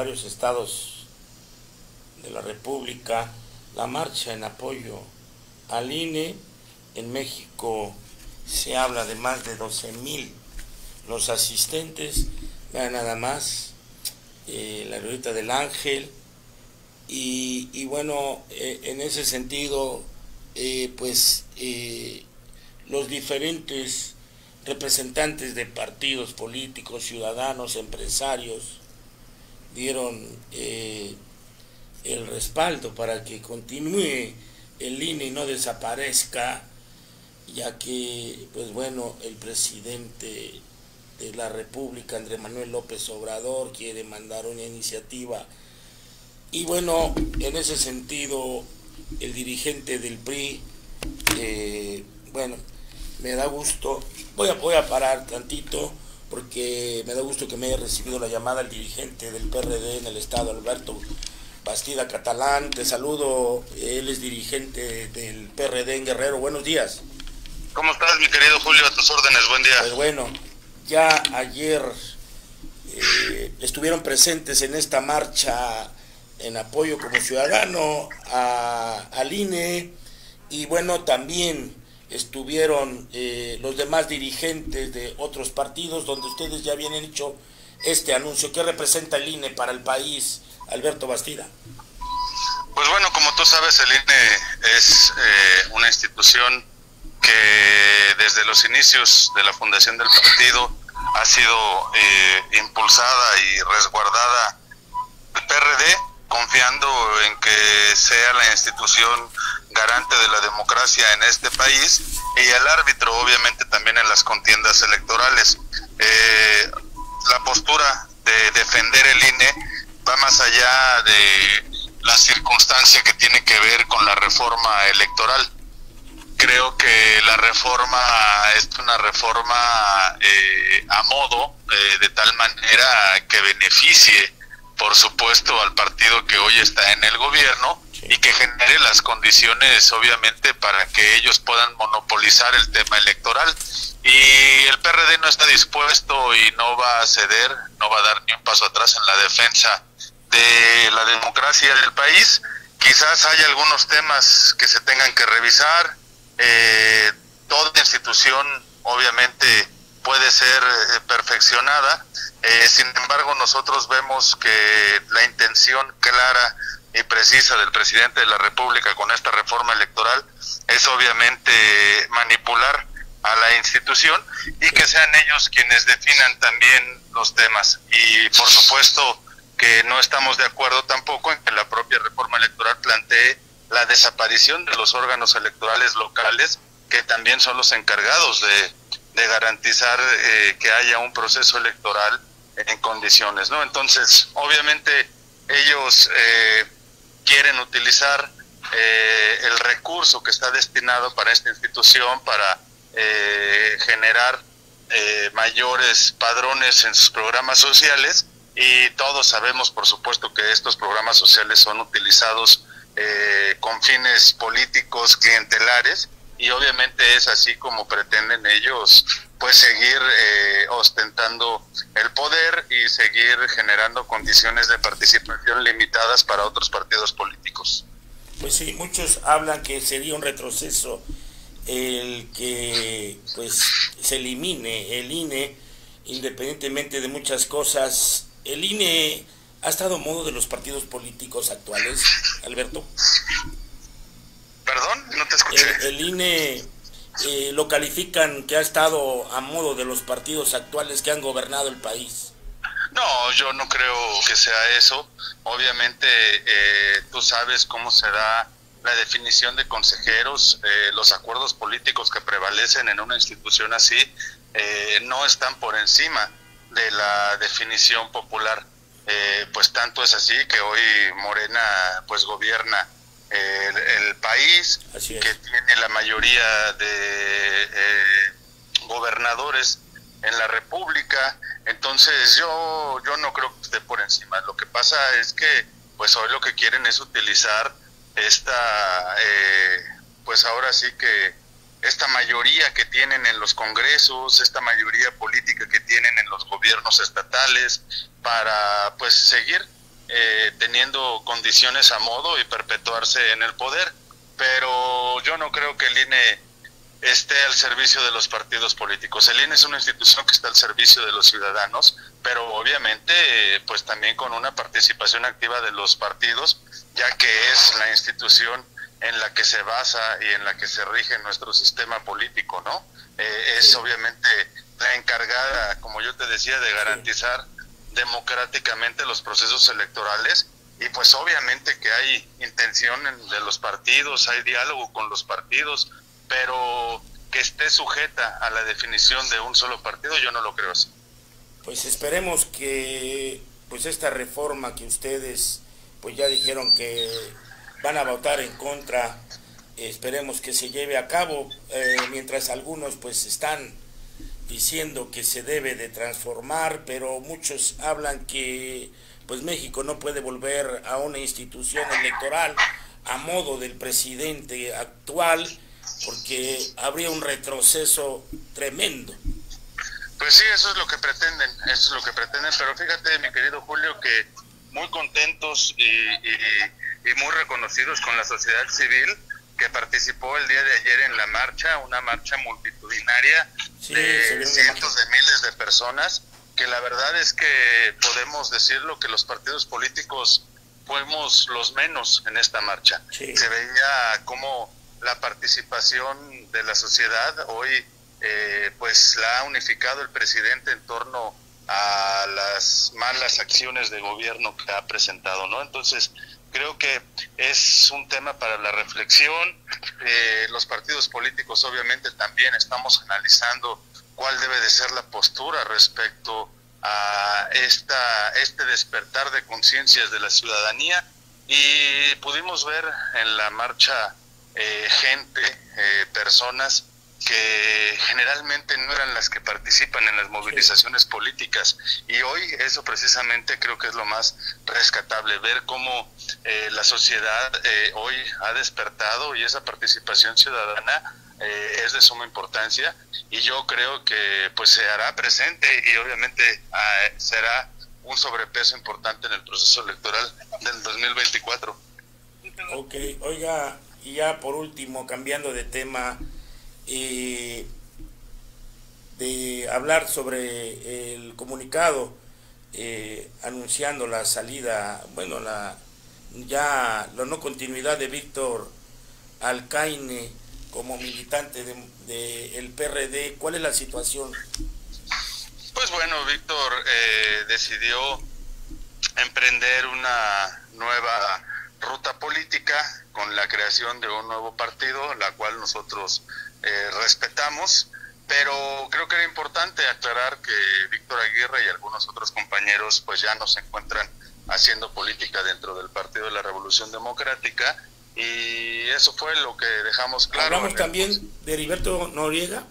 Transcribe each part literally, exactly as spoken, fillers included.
varios estados de la República la marcha en apoyo al I N E. En México se habla de más de doce mil los asistentes, vean nada más, eh, la Glorieta del Ángel, y, y bueno, eh, en ese sentido, eh, pues eh, los diferentes representantes de partidos políticos, ciudadanos, empresarios, dieron eh, el respaldo para que continúe el I N E y no desaparezca, ya que, pues bueno, el presidente de la República, Andrés Manuel López Obrador, quiere mandar una iniciativa. Y bueno, en ese sentido, el dirigente del P R I, eh, bueno, me da gusto, voy a, voy a parar tantito, porque me da gusto que me haya recibido la llamada el dirigente del P R D en el estado, Alberto Bastida Catalán. Te saludo, él es dirigente del P R D en Guerrero. Buenos días. ¿Cómo estás, mi querido Julio? A tus órdenes, buen día. Pues bueno, ya ayer eh, estuvieron presentes en esta marcha en apoyo como ciudadano a, al I N E, y bueno, también estuvieron eh, los demás dirigentes de otros partidos, donde ustedes ya habían hecho este anuncio. ¿Qué representa el I N E para el país, Alberto Bastida? Pues bueno, como tú sabes, el I N E es eh, una institución que desde los inicios de la fundación del partido ha sido eh, impulsada y resguardada el P R D, confiando en que sea la institución garante de la democracia en este país y el árbitro, obviamente, también en las contiendas electorales. Eh, la postura de defender el I N E va más allá de la circunstancia que tiene que ver con la reforma electoral. Creo que la reforma es una reforma eh, a modo, eh, de tal manera que beneficie, por supuesto, al partido que hoy está en el gobierno, sí, y que genere las condiciones, obviamente, para que ellos puedan monopolizar el tema electoral. Y el P R D no está dispuesto y no va a ceder, no va a dar ni un paso atrás en la defensa de la democracia del país. Quizás haya algunos temas que se tengan que revisar. Eh, toda institución obviamente puede ser eh, perfeccionada, eh, sin embargo nosotros vemos que la intención clara y precisa del presidente de la República con esta reforma electoral es obviamente manipular a la institución y que sean ellos quienes definan también los temas. Y por supuesto que no estamos de acuerdo tampoco en que la propia reforma electoral plantee la desaparición de los órganos electorales locales, que también son los encargados de, de garantizar eh, que haya un proceso electoral en condiciones, ¿no? Entonces, obviamente, ellos eh, quieren utilizar eh, el recurso que está destinado para esta institución para eh, generar eh, mayores padrones en sus programas sociales, y todos sabemos, por supuesto, que estos programas sociales son utilizados Eh, con fines políticos clientelares, y obviamente es así como pretenden ellos pues seguir eh, ostentando el poder y seguir generando condiciones de participación limitadas para otros partidos políticos. Pues sí, muchos hablan que sería un retroceso el que pues se elimine el I N E, independientemente de muchas cosas. El I N E ¿ha estado a modo de los partidos políticos actuales, Alberto? ¿Perdón? No te escuché. El, el I N E eh, lo califican que ha estado a modo de los partidos actuales que han gobernado el país. No, yo no creo que sea eso. Obviamente eh, tú sabes cómo se da la definición de consejeros. Eh, los acuerdos políticos que prevalecen en una institución así eh, no están por encima de la definición popular. Eh, pues tanto es así que hoy Morena pues gobierna eh, el, el país, que tiene la mayoría de eh, gobernadores en la República. Entonces yo yo no creo que esté por encima. Lo que pasa es que pues hoy lo que quieren es utilizar esta eh, pues ahora sí que esta mayoría que tienen en los congresos, esta mayoría política que tienen en los gobiernos estatales, para pues seguir eh, teniendo condiciones a modo y perpetuarse en el poder. Pero yo no creo que el I N E esté al servicio de los partidos políticos. El I N E es una institución que está al servicio de los ciudadanos, pero obviamente eh, pues también con una participación activa de los partidos, ya que es la institución en la que se basa y en la que se rige nuestro sistema político, ¿no? Eh, es obviamente la encargada, como yo te decía, de garantizar democráticamente los procesos electorales. Y pues obviamente que hay intención de los partidos, hay diálogo con los partidos, pero que esté sujeta a la definición de un solo partido, yo no lo creo así. Pues esperemos que pues esta reforma que ustedes pues ya dijeron que van a votar en contra, esperemos que se lleve a cabo, eh, mientras algunos pues están diciendo que se debe de transformar, pero muchos hablan que pues México no puede volver a una institución electoral a modo del presidente actual, porque habría un retroceso tremendo. Pues sí, eso es lo que pretenden, eso es lo que pretenden, pero fíjate, mi querido Julio, que muy contentos y, y, y muy reconocidos con la sociedad civil que participó el día de ayer en la marcha, una marcha multitudinaria sí, de cientos de miles de personas, que la verdad es que podemos decirlo que los partidos políticos fuimos los menos en esta marcha. Sí. Se veía como la participación de la sociedad hoy eh, pues la ha unificado el presidente en torno a las malas acciones de gobierno que ha presentado, ¿no? Entonces creo que es un tema para la reflexión. Eh, los partidos políticos obviamente también estamos analizando cuál debe de ser la postura respecto a esta este despertar de conciencias de la ciudadanía, y pudimos ver en la marcha eh, gente, eh, personas que generalmente no eran las que participan en las movilizaciones políticas, y hoy eso precisamente creo que es lo más rescatable, ver cómo eh, la sociedad eh, hoy ha despertado, y esa participación ciudadana eh, es de suma importancia, y yo creo que pues se hará presente y obviamente eh, será un sobrepeso importante en el proceso electoral del dos mil veinticuatro. Ok, oiga, y ya por último, cambiando de tema, eh, de hablar sobre el comunicado eh, anunciando la salida, bueno, la ya la no continuidad de Víctor Alcaine como militante de, de el P R D. ¿Cuál es la situación? Pues bueno, Víctor eh, decidió emprender una nueva ruta política con la creación de un nuevo partido, la cual nosotros eh, respetamos, pero creo que era importante aclarar que Víctor Aguirre y algunos otros compañeros pues ya no se encuentran haciendo política dentro del Partido de la Revolución Democrática, y eso fue lo que dejamos claro. ¿Hablamos también de Heriberto Noriega?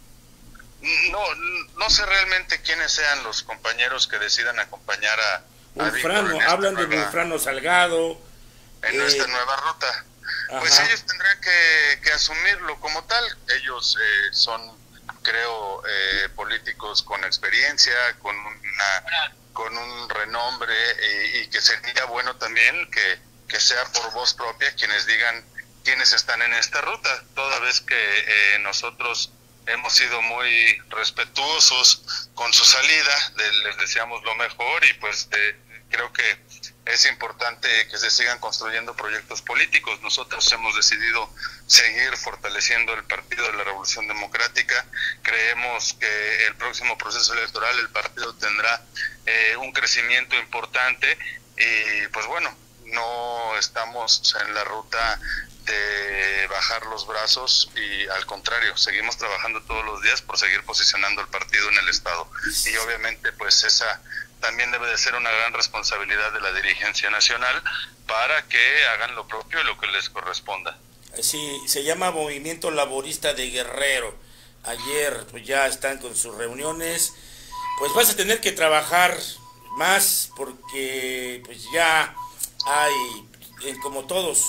No, no sé realmente quiénes sean los compañeros que decidan acompañar a, Ulfrano, a hablan nueva, de Ulfrano Salgado. En eh, nuestra nueva ruta. Ajá. Pues ellos tendrán que, que asumirlo como tal. Ellos eh, son, creo, eh, políticos con experiencia, con una con un renombre, y, y que sería bueno también que, que sea por voz propia quienes digan quiénes están en esta ruta, toda vez que eh, nosotros hemos sido muy respetuosos con su salida, de, les deseamos lo mejor, y pues eh, creo que es importante que se sigan construyendo proyectos políticos. Nosotros hemos decidido seguir fortaleciendo el Partido de la Revolución Democrática. Creemos que el próximo proceso electoral el partido tendrá eh, un crecimiento importante, y pues bueno, no estamos en la ruta de bajar los brazos, y al contrario, seguimos trabajando todos los días por seguir posicionando el partido en el Estado, y obviamente pues esa también debe de ser una gran responsabilidad de la dirigencia nacional para que hagan lo propio y lo que les corresponda. Sí, se llama Movimiento Laborista de Guerrero. Ayer pues ya están con sus reuniones. Pues vas a tener que trabajar más, porque pues ya hay, eh, como todos,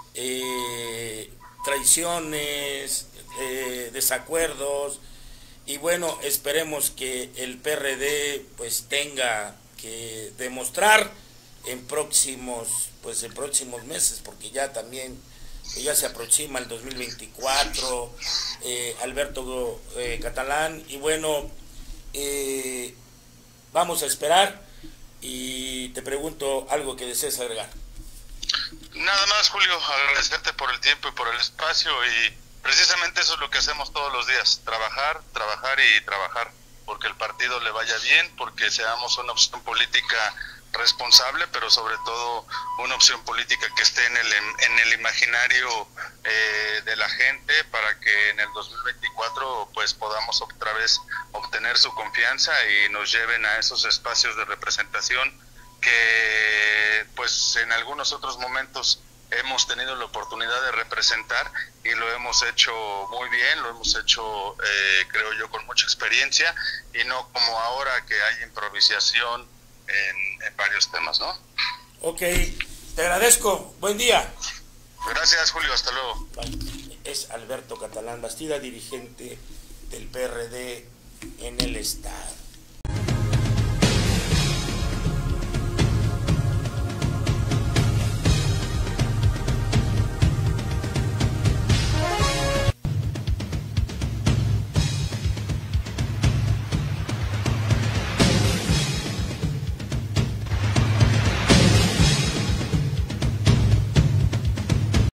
eh, traiciones, eh, desacuerdos, y bueno, esperemos que el P R D pues tenga que demostrar en próximos, pues en próximos meses, porque ya también ya se aproxima el dos mil veinticuatro, eh, Alberto eh, Catalán, y bueno, eh, vamos a esperar, y te pregunto algo que desees agregar. Nada más, Julio, agradecerte por el tiempo y por el espacio, y precisamente eso es lo que hacemos todos los días, trabajar, trabajar y trabajar, porque el partido le vaya bien, porque seamos una opción política responsable, pero sobre todo una opción política que esté en el en el imaginario eh, de la gente, para que en el dos mil veinticuatro pues podamos otra vez obtener su confianza y nos lleven a esos espacios de representación que pues en algunos otros momentos hemos tenido la oportunidad de representar, y lo hemos hecho muy bien, lo hemos hecho eh, creo yo con mucha experiencia, y no como ahora que hay improvisación en, en varios temas, ¿no? Ok, te agradezco, buen día. Gracias, Julio, hasta luego. Es Alberto Catalán Bastida, dirigente del P R D en el estado.